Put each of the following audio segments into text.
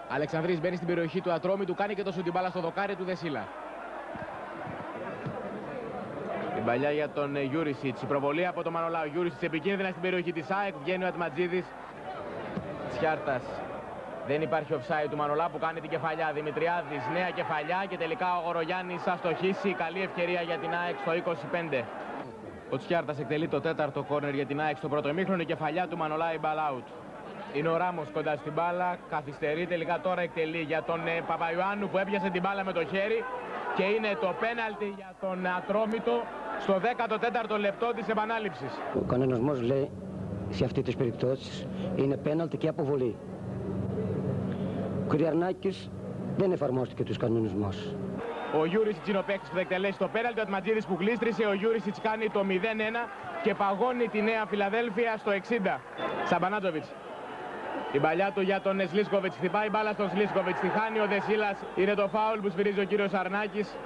Αλεξανδρής μπαίνει στην περιοχή του Ατρόμητου, κάνει και το σουτ, την μπάλα στο δοκάρι του Δεσίλα. Η παλιά για τον Γιούρισιτς, η προβολή από τον Μανολά. Ο Γιούρισιτς επικίνδυνα στην περιοχή της ΑΕΚ, βγαίνει ο Ατματζίδης. Τσιάρτας. Δεν υπάρχει offside του Μανολά που κάνει την κεφαλιά. Δημητριάδης, νέα κεφαλιά και τελικά ο Γορογιάννης θα στοχίσει. Καλή ευκαιρία για την ΑΕΚ στο 25. Ο Τσιάρτας εκτελεί το τέταρτο κόρνερ για την ΑΕΚ στο πρώτο ημίχρονο. Η κεφαλιά του Μανολά, η μπάλα out. Είναι ο Ράμος κοντά στην μπάλα, καθυστερεί, τελικά τώρα εκτελεί για τον Παπαϊωάννου που έπιασε την μπάλα με το χέρι και είναι το πέναλτι για τον Ατρόμητο στο 14ο λεπτό της επανάληψης. Ο κανονισμός λέει σε αυτή τις περιπτώσεις είναι πέναλτι και αποβολή. Ο Κυριαρνάκης δεν εφαρμόστηκε τους κανονισμούς. Ο Γιούρισιτς είναι ο παίκτης που θα εκτελέσει το πέναλτι, ο Ατματζίδης που γλίστρισε, ο Γιούρισιτς κάνει το 0-1 και παγώνει τη Νέα Φιλαδέλφια στο 60. Σαμπανάτζοβιτς. Η παλιά του για τον Σλίσκοβιτς, χτυπάει μπάλα στον Σλίσκοβιτς, τη χάνει ο Δεσίλας, είναι το φάουλ που σφυρίζει ο κύριος Αρνάκης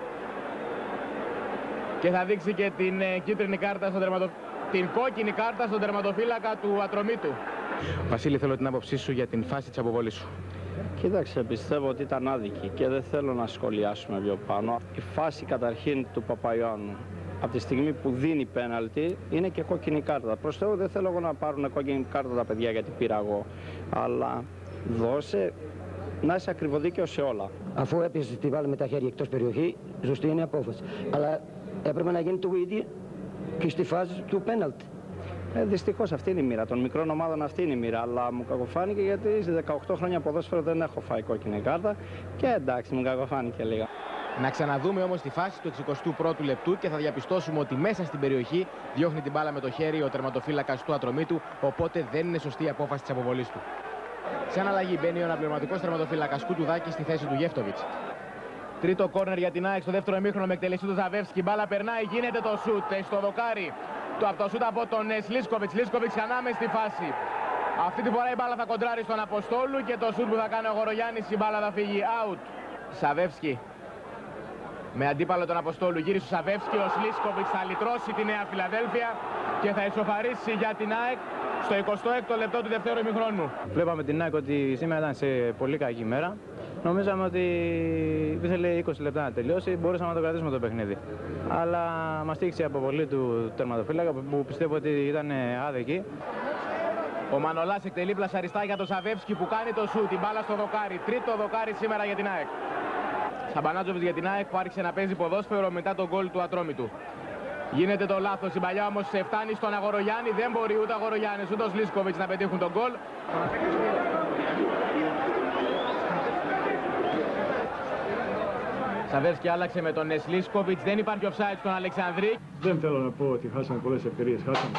και θα δείξει και την κίτρινη κάρτα την κόκκινη κάρτα στον τερματοφύλακα του Ατρομήτου. Βασίλη, θέλω την άποψή σου για την φάση της αποβολής σου. Κοίταξε, πιστεύω ότι ήταν άδικη και δεν θέλω να σχολιάσουμε πιο πάνω. Η φάση καταρχήν του Παπαϊωάννου, από τη στιγμή που δίνει πέναλτι, είναι και κόκκινη κάρτα. Προς Θεού δεν θέλω εγώ να πάρουν κόκκινη κάρτα τα παιδιά γιατί πήρα εγώ. Αλλά δώσε να είσαι ακριβοδίκαιος σε όλα. Αφού έπιασε τη βάλει με τα χέρια εκτός περιοχή, σωστή είναι η απόφαση. Αλλά έπρεπε να γίνει το ίδιο και στη φάση του πέναλτι. Δυστυχώς αυτή είναι η μοίρα. Των μικρών ομάδων αυτή είναι η μοίρα. Αλλά μου κακοφάνηκε γιατί σε 18 χρόνια ποδόσφαιρο δεν έχω φάει κόκκινη κάρτα. Και εντάξει, μου κακοφάνηκε λίγα. Να ξαναδούμε όμως τη φάση του 61ου λεπτού και θα διαπιστώσουμε ότι μέσα στην περιοχή διώχνει την μπάλα με το χέρι ο τερματοφύλακας του Ατρομήτου, οπότε δεν είναι σωστή η απόφαση της αποβολής του. Σε αναλλαγή μπαίνει ο αναπληρωματικός τερματοφύλακας Κουτουδάκη στη θέση του Γεύτοβιτς. Τρίτο κόρνερ για την ΑΕΚ στο δεύτερο ημίχρονο με εκτελεστή του Ζαβεύσκι. Μπάλα περνάει, γίνεται το σουτ στο δοκάρι. Το σουτ από τον Σλίσκοβιτς. Σλίσκοβιτς ξανά μες στη φάση. Αυτή τη φορά η μπάλα θα κοντράρει στον Αποστόλου και το σουτ που θα κάνει ο Γορογιάννης, η μπάλα θα φύγει out. Ζαβεύσκι. Με αντίπαλο τον Αποστόλου γύρισε ο Σαβεύσκι, ο Σλίσκοβιτς θα λυτρώσει τη Νέα Φιλαδέλφια και θα ισοφαρίσει για την ΑΕΚ στο 26ο λεπτό του δεύτερου ημιχρόνου. Βλέπαμε την ΑΕΚ ότι σήμερα ήταν σε πολύ κακή μέρα. Νομίζαμε ότι ήθελε 20 λεπτά να τελειώσει, μπορούσαμε να το κρατήσουμε το παιχνίδι. Αλλά μας τύχησε η αποβολή του τερματοφύλακα που πιστεύω ότι ήταν άδικη. Ο Μανολάς εκτελεί πλασαριστά για τον Σαβεύσκι που κάνει το σουτ, την μπάλα στο δοκάρι. Τρίτο δοκάρι σήμερα για την ΑΕΚ. Σαμπανάτζοβιτς για την ΑΕΚ που άρχισε να παίζει ποδόσφαιρο μετά τον γκολ του Ατρόμητου. Γίνεται το λάθος, η παλιά όμως φτάνει στον Αγορογιάννη, δεν μπορεί ούτε ο Αγορογιάννης ούτε ο Σλίσκοβιτς να πετύχουν τον γκολ. Σαβεύσκι άλλαξε με τον Σλίσκοβιτς, δεν υπάρχει offside στον Αλεξανδρή. Δεν θέλω να πω ότι χάσαμε πολλές ευκαιρίες, χάσαμε.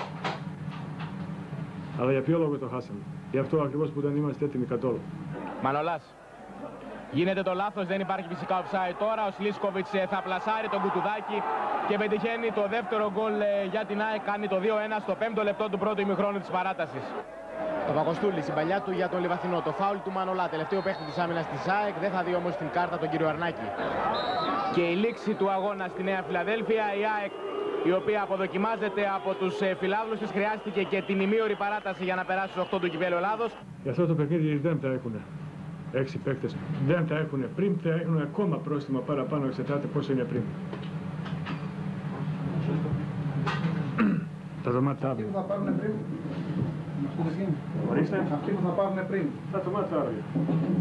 Αλλά για ποιο λόγο το χάσαμε? Γι' αυτό ακριβώς που δεν είμαστε έτοιμοι καθόλου. Μανολάς. Γίνεται το λάθος, δεν υπάρχει φυσικά offside τώρα. Ο Σλίσκοβιτς θα πλασάρει τον Κουτουδάκη και πετυχαίνει το δεύτερο γκολ για την ΑΕΚ. Κάνει το 2-1 στο 5ο λεπτό του πρώτου ημιχρόνου της παράτασης. Ο Παπακοστούλης, η παλιά του για τον Λιβαθινό. Το φάουλ του Μανολά, τελευταίο παίχτη της άμυνας της ΑΕΚ. Δεν θα δει όμως την κάρτα τον κύριο Αρνάκη. Και η λήξη του αγώνα στη Νέα Φιλαδέλφια. Η ΑΕΚ, η οποία αποδοκιμάζεται από τους φιλάδλους της, χρειάστηκε και την ημίωρη παράταση για να περάσει στους 8 του κυπέλλου Ελλάδος. Για αυτό το παιχνίδι δεν θα έχουν 6 παίκτες. Δεν θα έχουν πριν, θα έχουν ακόμα πρόστιμα παραπάνω, εξετάτε πόσο είναι πριν. Τα δωμάτια αύριο. Αυτοί που θα πάρουν πριν. Ορίστε. Αυτοί που θα πάρουν πριν. Τα δωμάτια αύριο.